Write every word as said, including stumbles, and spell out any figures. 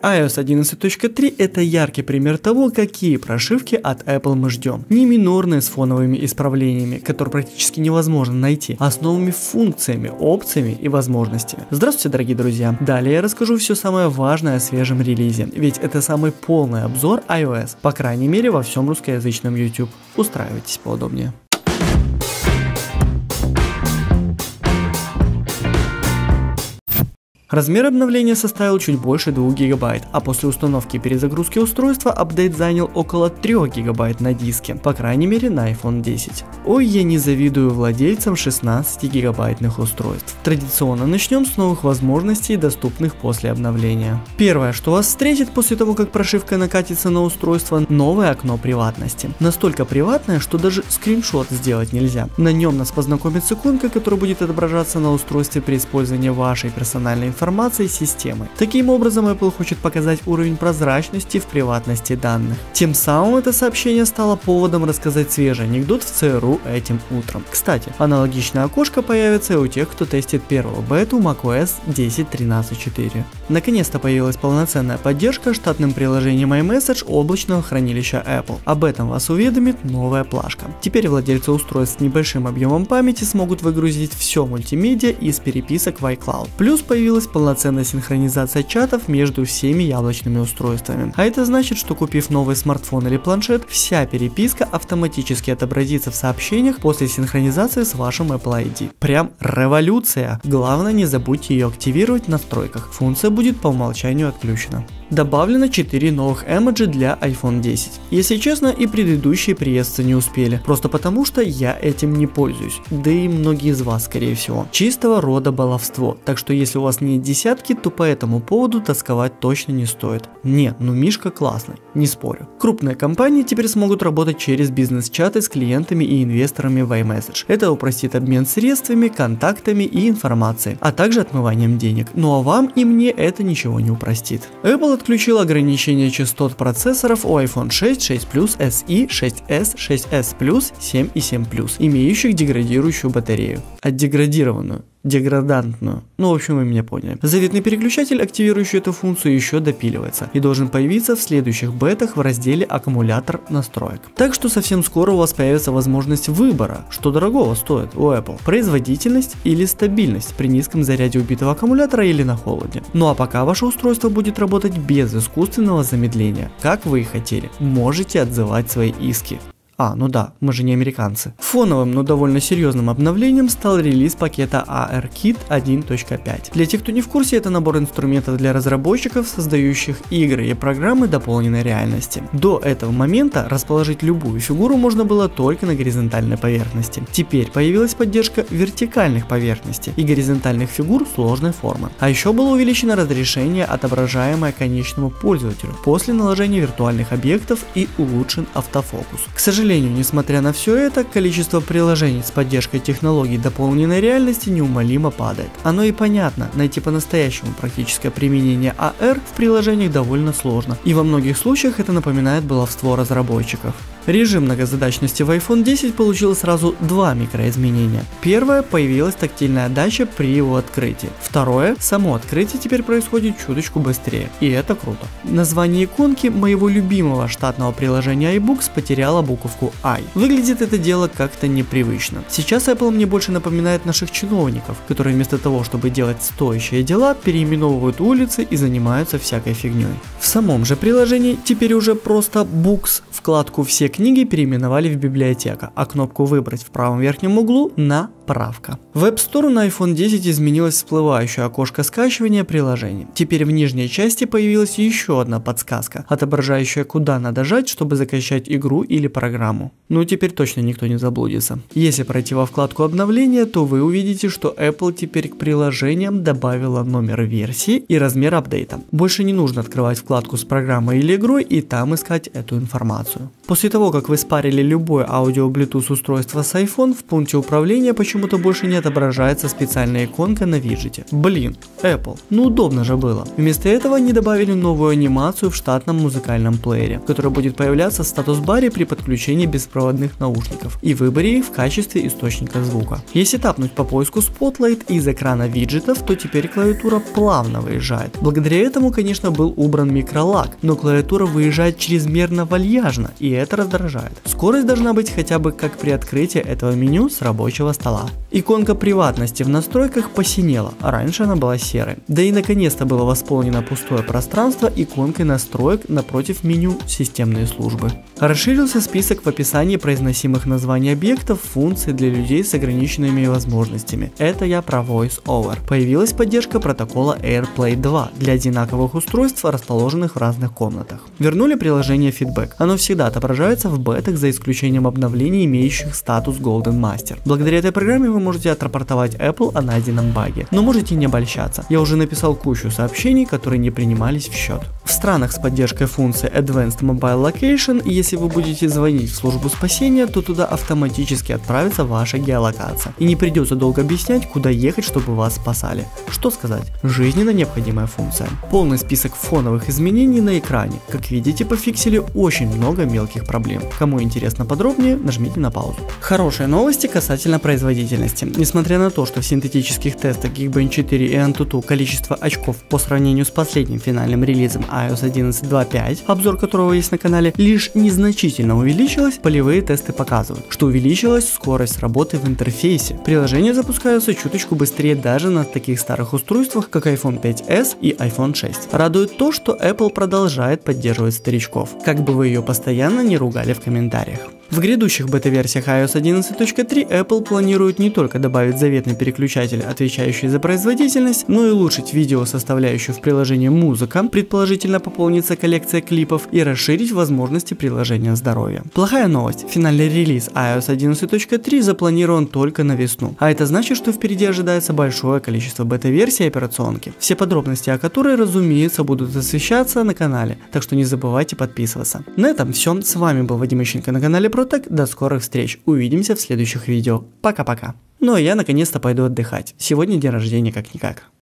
iOS одиннадцать точка три это яркий пример того, какие прошивки от Apple мы ждем. Не минорные с фоновыми исправлениями, которые практически невозможно найти, а с новыми функциями, опциями и возможностями. Здравствуйте, дорогие друзья! Далее я расскажу все самое важное о свежем релизе, ведь это самый полный обзор iOS, по крайней мере во всем русскоязычном YouTube. Устраивайтесь поудобнее. Размер обновления составил чуть больше двух гигабайт, а после установки и перезагрузки устройства апдейт занял около трёх гигабайт на диске, по крайней мере на айфон десять. Ой, я не завидую владельцам шестнадцатигигабайтных устройств. Традиционно начнем с новых возможностей, доступных после обновления. Первое, что вас встретит после того, как прошивка накатится на устройство, новое окно приватности. Настолько приватное, что даже скриншот сделать нельзя. На нем нас познакомит с иконкой, которая будет отображаться на устройстве при использовании вашей персональной информации. информации системы. Таким образом, Apple хочет показать уровень прозрачности в приватности данных. Тем самым это сообщение стало поводом рассказать свежий анекдот в ЦРУ этим утром. Кстати, аналогичное окошко появится и у тех, кто тестит первую бету macOS десять точка тринадцать точка четыре. Наконец-то появилась полноценная поддержка штатным приложением iMessage облачного хранилища Apple. Об этом вас уведомит новая плашка. Теперь владельцы устройств с небольшим объемом памяти смогут выгрузить все мультимедиа из переписок в iCloud. Плюс появилась полноценная синхронизация чатов между всеми яблочными устройствами. А это значит, что купив новый смартфон или планшет, вся переписка автоматически отобразится в сообщениях после синхронизации с вашим Apple ай ди. Прям революция! Главное, не забудьте ее активировать в настройках. Функция будет по умолчанию отключена. Добавлено четыре новых эмоджи для айфон десять. Если честно, и предыдущие приесться не успели, просто потому что я этим не пользуюсь, да и многие из вас скорее всего. Чистого рода баловство, так что если у вас нет десятки, то по этому поводу тосковать точно не стоит. Нет, ну Мишка классный, не спорю. Крупные компании теперь смогут работать через бизнес-чаты с клиентами и инвесторами в iMessage. Это упростит обмен средствами, контактами и информацией, а также отмыванием денег. Ну а вам и мне это ничего не упростит. Apple отключил ограничение частот процессоров у айфон шесть, шесть плюс, эс и, шесть эс, шесть эс плюс, семь и семь плюс, имеющих деградирующую батарею. Отдеградированную. Деградантную. Ну, в общем, вы меня поняли. Заветный переключатель, активирующий эту функцию, еще допиливается и должен появиться в следующих бетах в разделе «Аккумулятор настроек». Так что совсем скоро у вас появится возможность выбора, что дорогого стоит у Apple. Производительность или стабильность при низком заряде убитого аккумулятора или на холоде. Ну а пока ваше устройство будет работать без искусственного замедления, как вы и хотели, можете отзывать свои иски. А, ну да, мы же не американцы. Фоновым, но довольно серьезным обновлением стал релиз пакета ARKit один точка пять. Для тех, кто не в курсе, это набор инструментов для разработчиков, создающих игры и программы дополненной реальности. До этого момента расположить любую фигуру можно было только на горизонтальной поверхности. Теперь появилась поддержка вертикальных поверхностей и горизонтальных фигур сложной формы. А еще было увеличено разрешение, отображаемое конечному пользователю после наложения виртуальных объектов, и улучшен автофокус. К сожалению, К сожалению, несмотря на все это, количество приложений с поддержкой технологий дополненной реальности неумолимо падает. Оно и понятно, найти по-настоящему практическое применение эй ар в приложениях довольно сложно, и во многих случаях это напоминает баловство разработчиков. Режим многозадачности в айфон десять получил сразу два микроизменения. Первое, появилась тактильная отдача при его открытии. Второе, само открытие теперь происходит чуточку быстрее, и это круто. Название иконки моего любимого штатного приложения iBooks потеряло буковку I. Выглядит это дело как-то непривычно. Сейчас Apple мне больше напоминает наших чиновников, которые вместо того, чтобы делать стоящие дела, переименовывают улицы и занимаются всякой фигней. В самом же приложении теперь уже просто Books, вкладку «Все книги» переименовали в «Библиотека», а кнопку «Выбрать» в правом верхнем углу на «Правка». В App Store на айфон десять изменилось всплывающее окошко скачивания приложений. Теперь в нижней части появилась еще одна подсказка, отображающая, куда надо жать, чтобы закачать игру или программу. Ну теперь точно никто не заблудится. Если пройти во вкладку обновления, то вы увидите, что Apple теперь к приложениям добавила номер версии и размер апдейта. Больше не нужно открывать вкладку с программой или игрой и там искать эту информацию. После того, как вы спарили любое аудио Bluetooth устройство с iPhone, в пункте управления почему почему-то больше не отображается специальная иконка на виджете. Блин, Apple, ну удобно же было. Вместо этого они добавили новую анимацию в штатном музыкальном плеере, которая будет появляться в статус-баре при подключении беспроводных наушников и выборе их в качестве источника звука. Если тапнуть по поиску Spotlight из экрана виджетов, то теперь клавиатура плавно выезжает. Благодаря этому, конечно, был убран микролаг, но клавиатура выезжает чрезмерно вальяжно, и это раздражает. Скорость должна быть хотя бы как при открытии этого меню с рабочего стола. Иконка приватности в настройках посинела, а раньше она была серой. Да и наконец-то было восполнено пустое пространство иконкой настроек напротив меню «Системные службы». Расширился список в описании произносимых названий объектов, функций для людей с ограниченными возможностями. Это я про VoiceOver. Появилась поддержка протокола AirPlay два для одинаковых устройств, расположенных в разных комнатах. Вернули приложение Feedback. Оно всегда отображается в бетах за исключением обновлений, имеющих статус Golden Master. Благодаря этой программе вы можете отрапортовать Apple о найденном баге, но можете не обольщаться. Я уже написал кучу сообщений, которые не принимались в счет. В странах с поддержкой функции Advanced Mobile Location, если вы будете звонить в службу спасения, то туда автоматически отправится ваша геолокация. И не придется долго объяснять, куда ехать, чтобы вас спасали. Что сказать? Жизненно необходимая функция. Полный список фоновых изменений на экране. Как видите, пофиксили очень много мелких проблем. Кому интересно подробнее, нажмите на паузу. Хорошие новости касательно производительности. Несмотря на то, что в синтетических тестах Geekbench четыре и Antutu количество очков по сравнению с последним финальным релизом iOS одиннадцать два пять, обзор которого есть на канале, лишь незначительно увеличилось, полевые тесты показывают, что увеличилась скорость работы в интерфейсе. Приложения запускаются чуточку быстрее даже на таких старых устройствах, как iPhone пять эс и iPhone шесть. Радует то, что Apple продолжает поддерживать старичков, как бы вы ее постоянно не ругали в комментариях. В грядущих бета-версиях iOS одиннадцать точка три Apple планирует не только добавить заветный переключатель, отвечающий за производительность, но и улучшить видеосоставляющую в приложении «Музыка», предположительно пополнится коллекция клипов и расширить возможности приложения «Здоровье». Плохая новость. Финальный релиз iOS одиннадцать точка три запланирован только на весну, а это значит, что впереди ожидается большое количество бета-версий операционки, все подробности о которой, разумеется, будут освещаться на канале, так что не забывайте подписываться. На этом все. С вами был Вадим Ищенко на канале Протек. До скорых встреч. Увидимся в следующих видео. Пока-пока. Ну а я наконец-то пойду отдыхать. Сегодня день рождения как-никак.